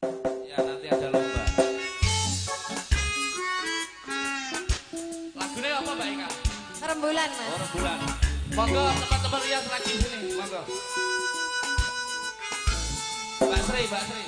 Ya nanti ada lomba. Lagunya apa Mbak Ika? Rembulan Mas. Oh rembulan. Monggo teman-teman rias lagi sini, monggo. Mbak Sri, Mbak Sri.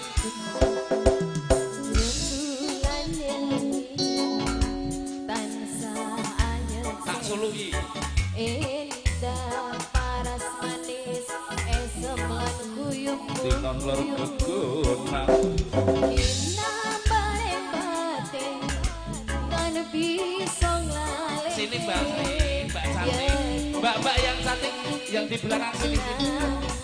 Tak suluhi. Indah paras manis esem lan kuyup Tinon lor kegunang. indah bareng batin tan bisa nglale. Sini Mbak Sri, Mbak cantik. Mbak-mbak yang cantik yang di belakang sini.